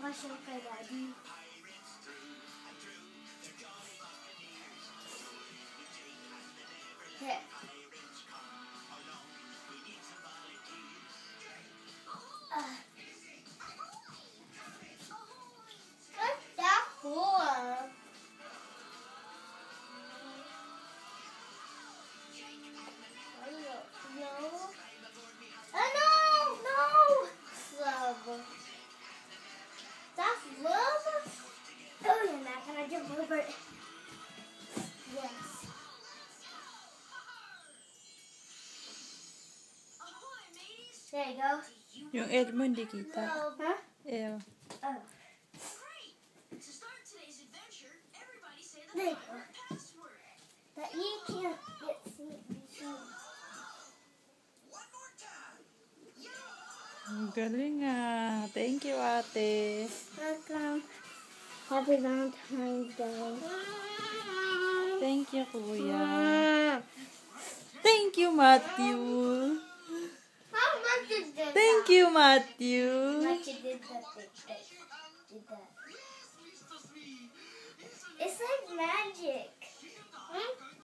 Question for Daddy. Here. What's that for? No. Oh no! No! Love. That's love? Oh, you're not gonna jump over it. Yes. There you go. Yung L mo hindi kita. Huh? L. Oh. There you go. That you can't get seen. Ang galing ah. Thank you, ate. Welcome. Happy Valentine's Day. Thank you, kuya. Thank you, Matthew. How much is this? Thank you, Matthew. How much you did that? Did that? It's like magic. Hmm?